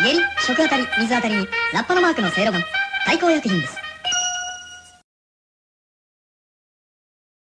下痢、食あたり、水あたりにラッパのマークのせいろガン。対抗薬品です。